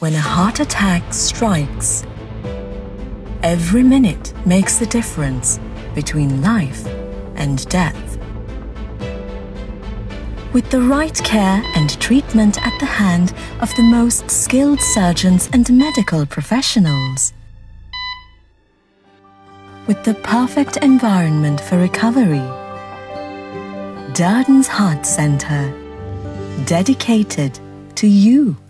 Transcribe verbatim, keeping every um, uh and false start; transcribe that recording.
when a heart attack strikes. Every minute makes the difference between life and death. With the right care and treatment at the hand of the most skilled surgeons and medical professionals. With the perfect environment for recovery. Durdans Heart Centre, dedicated to you.